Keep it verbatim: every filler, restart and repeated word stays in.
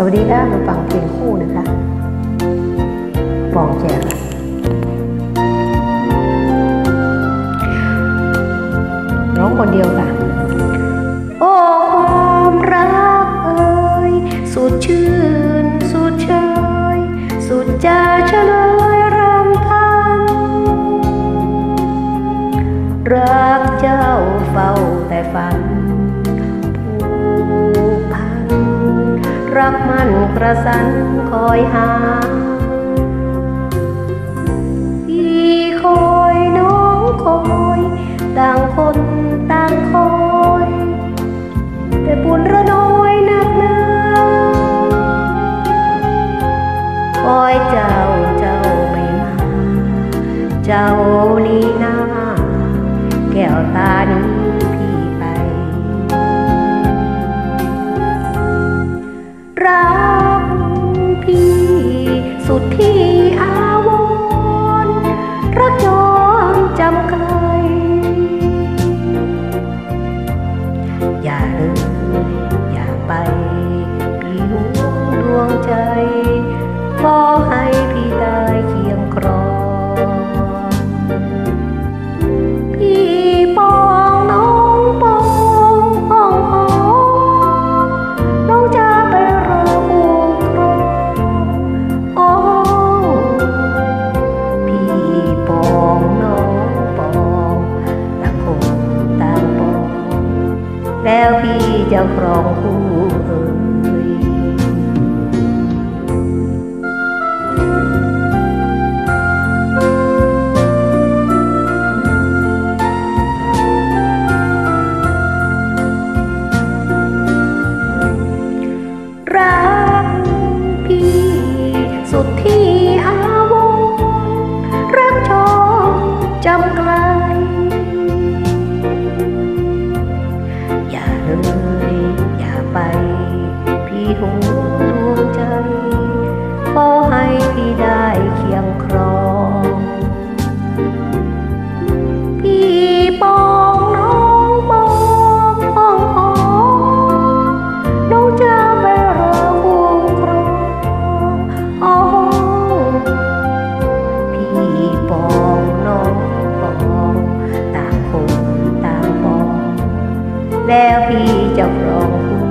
วัสดีค่ะมาฟังเพลงคู่นะคะปองแจกร้องคนเดียวค่ะโอ้ความรักเอ่ยสุดชื่นสุดเชยสุดจะเฉลยรำพันรักเจ้าเฝ้าแต่ฝันผูกพันรักมันกระสันคอยหาพี่คอยน้องคอยต่างคนต่างคอยแต่บุญระน้อยนักหนาคอยเจ้าเจ้าไม่มาเจ้านี่นาแก้วตานี้พี่ไปรักพี่สุดที่อาวรณ์รักจองจำไกลอย่าเลยอย่าไปพี่ห่วงดวงใจขอให้พี่ได้เคียงครองพี่ปองน้องปองห้องหอน้องจะไปรอผู้ครองโอ้พี่ปองน้องปองต่างคนต่างปองแล้วพี่จะครองคู่เอ่ยรักพี่สุดที่อาวรณ์รักจองจำไกลอย่าเลยอย่าไปพี่ห่วงดวงใจขอให้พี่ได้เคียงครองพี่ปองน้องปองห้องหอน้องจะไปรอผู้ครองโอ้พี่ปองน้องปองต่างคนต่างปองแล้วพี่จะครองคู่